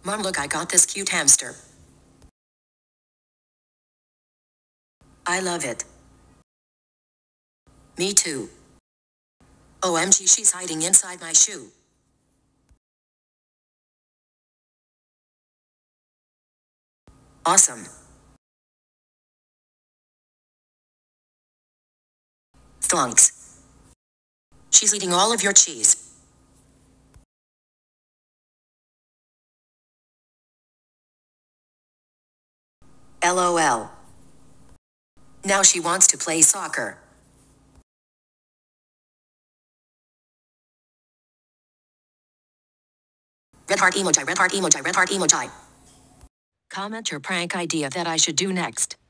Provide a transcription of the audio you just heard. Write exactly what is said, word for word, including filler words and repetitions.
Mom, look, I got this cute hamster. I love it. Me too. O M G, she's hiding inside my shoe. Awesome. Thanks. She's eating all of your cheese. LOL. Now she wants to play soccer. Red heart emoji, red heart emoji, red heart emoji. Comment your prank idea that I should do next.